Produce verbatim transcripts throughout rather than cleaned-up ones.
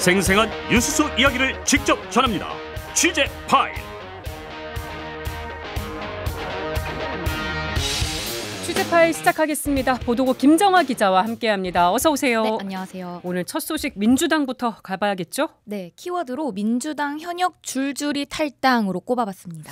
생생한 뉴스 이야기를 직접 전합니다. 취재 파일. 취재 파일 시작하겠습니다. 보도국 김정화 기자와 함께합니다. 어서 오세요. 네, 안녕하세요. 오늘 첫 소식 민주당부터 가봐야겠죠? 네, 키워드로 민주당 현역 줄줄이 탈당으로 꼽아봤습니다.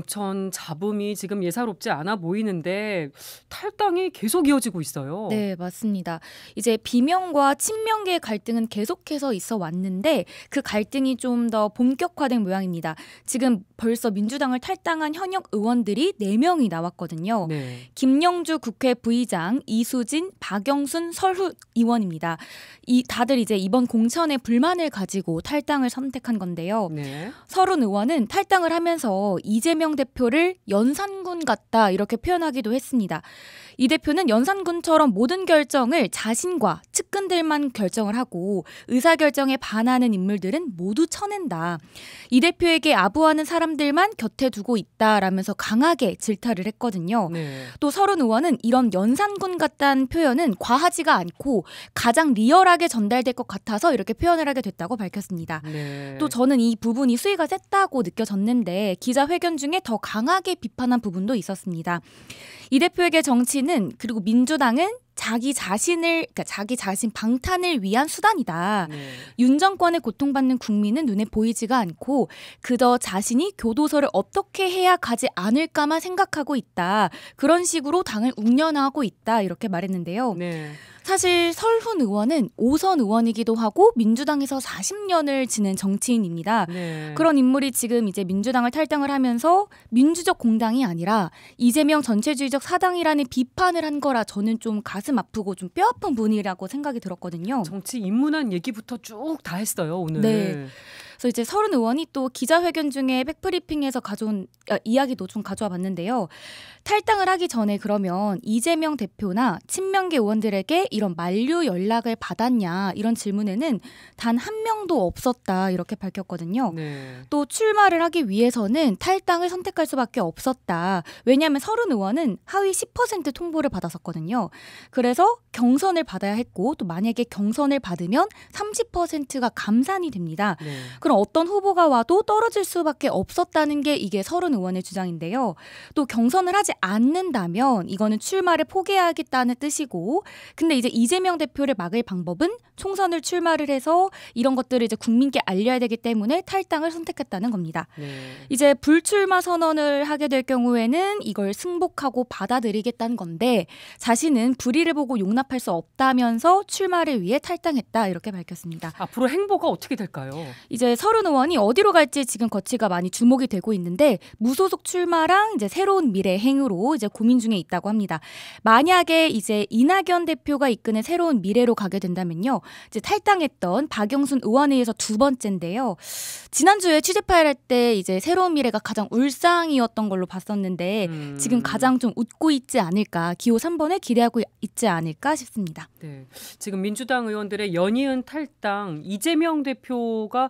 공천 잡음이 지금 예사롭지 않아 보이는데 탈당이 계속 이어지고 있어요. 네, 맞습니다. 이제 비명과 친명계의 갈등은 계속해서 있어 왔는데 그 갈등이 좀 더 본격화된 모양입니다. 지금 벌써 민주당을 탈당한 현역 의원들이 네 명이 나왔거든요. 네. 김영주 국회 부의장, 이수진, 박영순, 설후 의원입니다. 이 다들 이제 이번 공천에 불만을 가지고 탈당을 선택한 건데요. 네. 설훈 의원은 탈당을 하면서 이재명 대표를 연산군 같다 이렇게 표현하기도 했습니다. 이 대표는 연산군처럼 모든 결정을 자신과 측근들만 결정을 하고 의사결정에 반하는 인물들은 모두 쳐낸다. 이 대표에게 아부하는 사람들만 곁에 두고 있다라면서 강하게 질타를 했거든요. 네. 또 설훈 의원은 이런 연산군 같다는 표현은 과하지가 않고 가장 리얼하게 전달될 것 같아서 이렇게 표현을 하게 됐다고 밝혔습니다. 네. 또 저는 이 부분이 수위가 셌다고 느껴졌는데 기자회견 중에 더 강하게 비판한 부분도 있었습니다. 이 대표에게 정치는 그리고 민주당은 자기 자신을 그러니까 자기 자신 방탄을 위한 수단이다. 네. 윤 정권에 고통받는 국민은 눈에 보이지가 않고 그저 자신이 교도소를 어떻게 해야 가지 않을까만 생각하고 있다. 그런 식으로 당을 운영하고 있다. 이렇게 말했는데요. 네. 사실 설훈 의원은 오선 의원이기도 하고 민주당에서 사십 년을 지낸 정치인입니다. 네. 그런 인물이 지금 이제 민주당을 탈당을 하면서 민주적 공당이 아니라 이재명 전체주의적 사당이라는 비판을 한 거라 저는 좀 가슴 아프고 좀 뼈아픈 분이라고 생각이 들었거든요. 정치 인문한 얘기부터 쭉 다 했어요, 오늘. 네. 그래서 이제 설훈 의원이 또 기자회견 중에 백브리핑에서 가져온 아, 이야기도 좀 가져와 봤는데요. 탈당을 하기 전에 그러면 이재명 대표나 친명계 의원들에게 이런 만류 연락을 받았냐 이런 질문에는 단 한 명도 없었다 이렇게 밝혔거든요. 네. 또 출마를 하기 위해서는 탈당을 선택할 수밖에 없었다. 왜냐하면 설훈 의원은 하위 십 퍼센트 통보를 받았었거든요. 그래서 경선을 받아야 했고 또 만약에 경선을 받으면 삼십 퍼센트가 감산이 됩니다. 네. 그럼 어떤 후보가 와도 떨어질 수밖에 없었다는 게 이게 설훈 의원의 주장인데요. 또 경선을 하지 않는다면 이거는 출마를 포기하겠다는 뜻이고 근데 이제 이재명 대표를 막을 방법은 총선을 출마를 해서 이런 것들을 이제 국민께 알려야 되기 때문에 탈당을 선택했다는 겁니다. 네. 이제 불출마 선언을 하게 될 경우에는 이걸 승복하고 받아들이겠다는 건데 자신은 불의를 보고 용납할 수 없다면서 출마를 위해 탈당했다 이렇게 밝혔습니다. 앞으로 행보가 어떻게 될까요? 이제 설훈 의원이 어디로 갈지 지금 거취가 많이 주목이 되고 있는데 무소속 출마랑 이제 새로운 미래 행으로 이제 고민 중에 있다고 합니다. 만약에 이제 이낙연 대표가 이끄는 새로운 미래로 가게 된다면요. 이제 탈당했던 박영순 의원에 의해서 두 번째인데요. 지난주에 취재 파일 할 때 이제 새로운 미래가 가장 울상이었던 걸로 봤었는데 음. 지금 가장 좀 웃고 있지 않을까 기호 삼 번에 기대하고 있지 않을까 싶습니다. 네. 지금 민주당 의원들의 연이은 탈당 이재명 대표가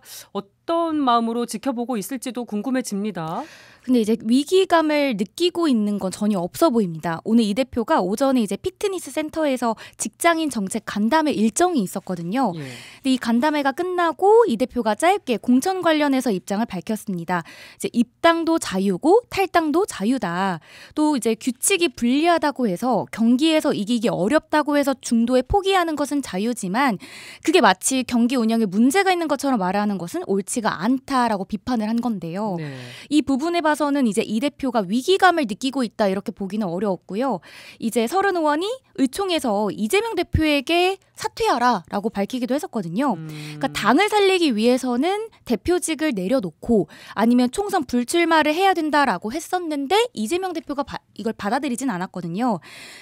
어떤 마음으로 지켜보고 있을지도 궁금해집니다. 근데 이제 위기감을 느끼고 있는 건 전혀 없어 보입니다. 오늘 이 대표가 오전에 이제 피트니스 센터에서 직장인 정책 간담회 일정이 있었거든요. 예. 근데 이 간담회가 끝나고 이 대표가 짧게 공천 관련해서 입장을 밝혔습니다. 이제 입당도 자유고 탈당도 자유다. 또 이제 규칙이 불리하다고 해서 경기에서 이기기 어렵다고 해서 중도에 포기하는 것은 자유지만 그게 마치 경기 운영에 문제가 있는 것처럼 말하는 것은 옳지가 않다라고 비판을 한 건데요. 네. 이 부분에 봐서는 이제 이 대표가 위기감을 느끼고 있다 이렇게 보기는 어려웠고요. 이제 설훈 의원이 의총에서 이재명 대표에게 사퇴하라라고 밝히기도 했었거든요. 음. 그러니까 당을 살리기 위해서는 대표직을 내려놓고 아니면 총선 불출마를 해야 된다라고 했었는데 이재명 대표가 바, 이걸 받아들이진 않았거든요.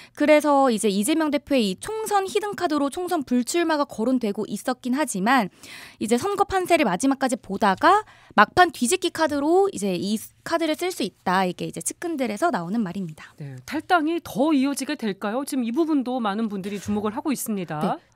그래서 이제 이재명 대표의 이 총선 히든카드로 총선 불출마가 거론되고 있었긴 하지만 이제 선거 판세를 마지막까지 보다가 막판 뒤집기 카드로 이제 이 카드를 쓸 수 있다. 이게 이제 측근들에서 나오는 말입니다. 네, 탈당이 더 이어지게 될까요? 지금 이 부분도 많은 분들이 주목을 하고 있습니다. 네,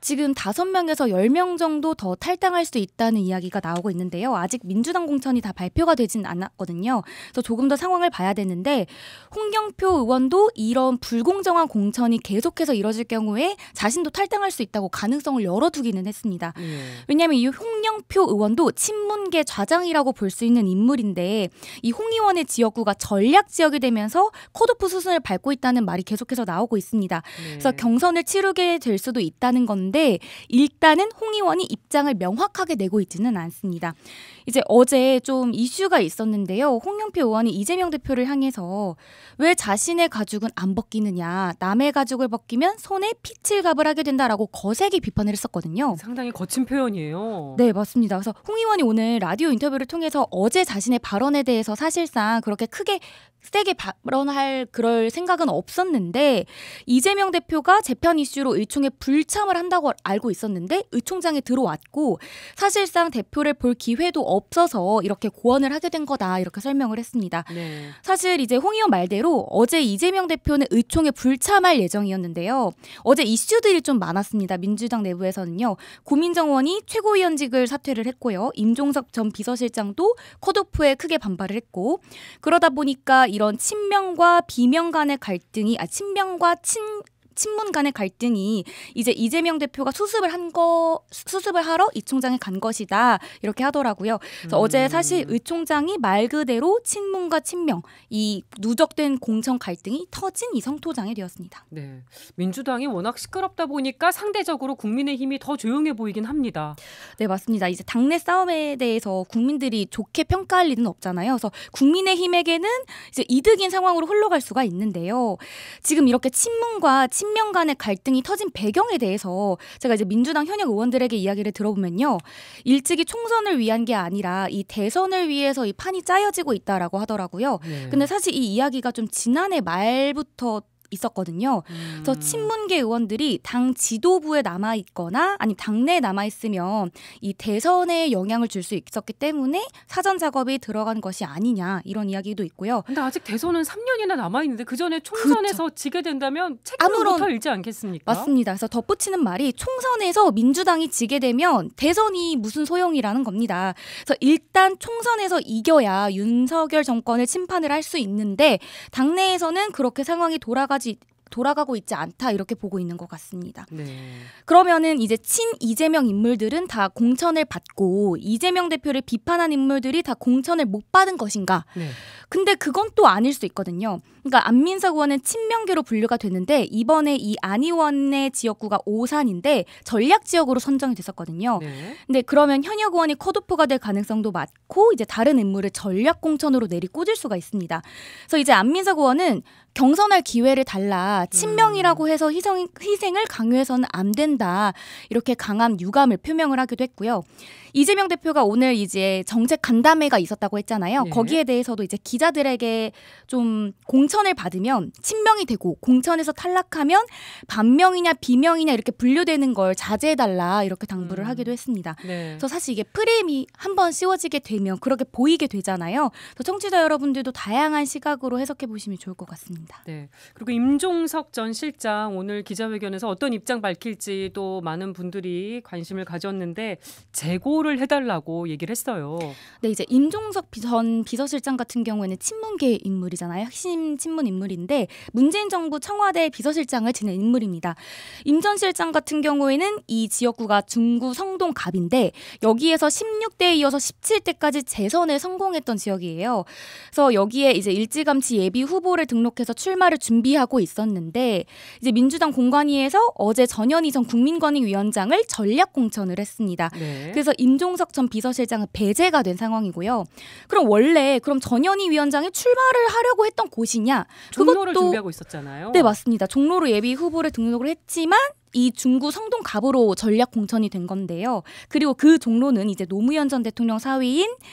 지금 다섯 명에서 열 명 정도 더 탈당할 수 있다는 이야기가 나오고 있는데요. 아직 민주당 공천이 다 발표가 되진 않았거든요. 그래서 조금 더 상황을 봐야 되는데 홍영표 의원도 이런 불공정한 공천이 계속해서 이뤄질 경우에 자신도 탈당할 수 있다고 가능성을 열어두기는 했습니다. 예. 왜냐하면 이 홍영표 의원도 친문계 좌장이라고 볼 수 있는 인물인데 이 홍 의원의 지역구가 전략 지역이 되면서 컷오프 수순을 밟고 있다는 말이 계속해서 나오고 있습니다. 네. 그래서 경선을 치르게 될 수도 있다는 건데 일단은 홍 의원이 입장을 명확하게 내고 있지는 않습니다. 이제 어제 좀 이슈가 있었는데요. 홍영표 의원이 이재명 대표를 향해서 왜 자신의 가죽은 안 벗기느냐, 남의 가죽을 벗기면 손에 피칠갑을 하게 된다라고 거세게 비판을 했었거든요. 상당히 거친 표현이에요. 네, 맞습니다. 그래서 홍 의원이 오늘 라디오 인터뷰를 통해서 어제 자신의 발언에 대해서 사실상 그렇게 크게 세게 발언할 그럴 생각은 없었는데 이재명 대표가 재편 이슈로 의총에 불참을 한다고 알고 있었는데 의총장에 들어왔고 사실상 대표를 볼 기회도 없어서 이렇게 고언을 하게 된 거다 이렇게 설명을 했습니다. 네. 사실 이제 홍 의원 말대로 어제 이재명 대표는 의총에 불참할 예정이었는데요. 어제 이슈들이 좀 많았습니다. 민주당 내부에서는요. 고민정 의원이 최고위원직을 사퇴를 했고요. 임종석 전 비서실장도 컷오프에 크게 반발을 했고 그러다 보니까 이런 친명과 비명 간의 갈등이 아 친명과 친 친문 간의 갈등이 이제 이재명 대표가 수습을 한 거 수습을 하러 이 총장에 간 것이다 이렇게 하더라고요. 그래서 음. 어제 사실 의 총장이 말 그대로 친문과 친명 이 누적된 공천 갈등이 터진 이 성토장이 되었습니다. 네, 민주당이 워낙 시끄럽다 보니까 상대적으로 국민의힘이 더 조용해 보이긴 합니다. 네, 맞습니다. 이제 당내 싸움에 대해서 국민들이 좋게 평가할 일은 없잖아요. 그래서 국민의힘에게는 이제 이득인 상황으로 흘러갈 수가 있는데요. 지금 이렇게 친문과 친 친명 간의 갈등이 터진 배경에 대해서 제가 이제 민주당 현역 의원들에게 이야기를 들어보면요. 일찍이 총선을 위한 게 아니라 이 대선을 위해서 이 판이 짜여지고 있다라고 하더라고요. 네. 근데 사실 이 이야기가 좀 지난해 말부터 있었거든요. 음. 그래서 친문계 의원들이 당 지도부에 남아있거나 아니면 당내에 남아있으면 이 대선에 영향을 줄 수 있었기 때문에 사전 작업이 들어간 것이 아니냐 이런 이야기도 있고요. 근데 아직 대선은 삼 년이나 남아있는데 그 전에 총선에서 그렇죠. 지게 된다면 책임부터 일지 않겠습니까? 맞습니다. 그래서 덧붙이는 말이 총선에서 민주당이 지게 되면 대선이 무슨 소용이라는 겁니다. 그래서 일단 총선에서 이겨야 윤석열 정권을 심판을 할 수 있는데 당내에서는 그렇게 상황이 돌아가지 돌아가고 있지 않다 이렇게 보고 있는 것 같습니다. 네. 그러면은 이제 친 이재명 인물들은 다 공천을 받고 이재명 대표를 비판한 인물들이 다 공천을 못 받은 것인가? 네. 근데 그건 또 아닐 수 있거든요. 그러니까 안민석 의원은 친명계로 분류가 되는데 이번에 이 안 의원의 지역구가 오산인데 전략 지역으로 선정이 됐었거든요. 네. 근데 그러면 현역 의원이 컷오프가 될 가능성도 많고 이제 다른 인물을 전략 공천으로 내리꽂을 수가 있습니다. 그래서 이제 안민석 의원은 경선할 기회를 달라 친명이라고 해서 희생, 희생을 강요해서는 안 된다 이렇게 강한 유감을 표명을 하기도 했고요. 이재명 대표가 오늘 이제 정책 간담회가 있었다고 했잖아요. 네. 거기에 대해서도 이제 기자들에게 좀 공천을 받으면 친명이 되고 공천에서 탈락하면 반명이냐 비명이냐 이렇게 분류되는 걸 자제해달라 이렇게 당부를 음. 하기도 했습니다. 네. 그래서 사실 이게 프레임이 한번 씌워지게 되면 그렇게 보이게 되잖아요. 그래서 청취자 여러분들도 다양한 시각으로 해석해 보시면 좋을 것 같습니다. 네. 그리고 임종석 전 실장 오늘 기자회견에서 어떤 입장 밝힐지 또 많은 분들이 관심을 가졌는데 재고 를 해달라고 얘기를 했어요. 네, 이제 임종석 전 비서실장 같은 경우에는 친문계 인물이잖아요. 핵심 친문 인물인데 문재인 정부 청와대 비서실장을 지낸 인물입니다. 임 전 실장 같은 경우에는 이 지역구가 중구 성동 갑인데 여기에서 십육 대에 이어서 십칠 대까지 재선에 성공했던 지역이에요. 그래서 여기에 이제 일찌감치 예비 후보를 등록해서 출마를 준비하고 있었는데 이제 민주당 공관위에서 어제 전현희 전 국민권익위원장을 전략 공천을 했습니다. 네. 그래서 임 임종석 전 비서실장은 배제가 된 상황이고요. 그럼 원래 그럼 전현희 위원장이 출마를 하려고 했던 곳이냐? 종로를 그것도, 준비하고 있었잖아요. 네, 맞습니다. 종로로 예비 후보를 등록을 했지만 이 중구 성동갑으로 전략 공천이 된 건데요. 그리고 그 종로는 이제 노무현 전 대통령 사위인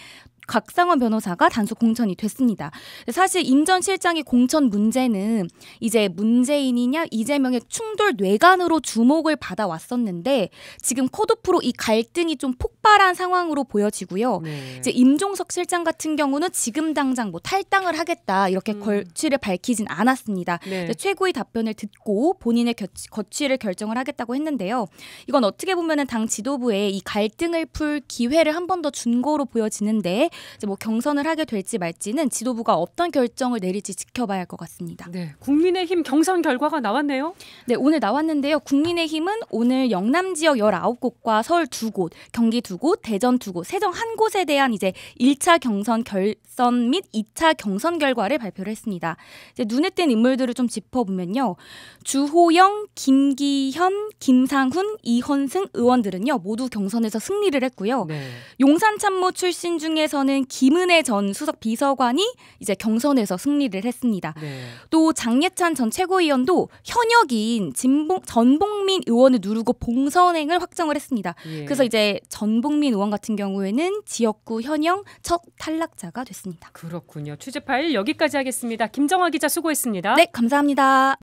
각상원 변호사가 단수 공천이 됐습니다. 사실 임 전 실장의 공천 문제는 이제 문재인이냐 이재명의 충돌 뇌관으로 주목을 받아왔었는데 지금 컷오프로 이 갈등이 좀 폭발한 상황으로 보여지고요. 네. 이제 임종석 실장 같은 경우는 지금 당장 뭐 탈당을 하겠다 이렇게 음. 거취를 밝히진 않았습니다. 네. 최고위 답변을 듣고 본인의 겨, 거취를 결정을 하겠다고 했는데요. 이건 어떻게 보면은 당 지도부에 이 갈등을 풀 기회를 한 번 더 준 거로 보여지는데 이제 뭐 경선을 하게 될지 말지는 지도부가 어떤 결정을 내릴지 지켜봐야 할 것 같습니다. 네. 국민의힘 경선 결과가 나왔네요. 네, 오늘 나왔는데요. 국민의힘은 오늘 영남 지역 열아홉 곳과 서울 두 곳, 경기 두 곳, 대전 두 곳, 세정 한 곳에 대한 이제 일 차 경선 결선 및 이 차 경선 결과를 발표를 했습니다. 이제 눈에 띈 인물들을 좀 짚어보면요. 주호영, 김기현, 김상훈, 이헌승 의원들은요. 모두 경선에서 승리를 했고요. 네. 용산 참모 출신 중에서는 김은혜 전 수석 비서관이 이제 경선에서 승리를 했습니다. 네. 또 장예찬 전 최고위원도 현역인 진봉, 전봉민 의원을 누르고 본선행을 확정을 했습니다. 예. 그래서 이제 전봉민 의원 같은 경우에는 지역구 현역 첫 탈락자가 됐습니다. 그렇군요. 취재 파일 여기까지 하겠습니다. 김정화 기자 수고했습니다. 네, 감사합니다.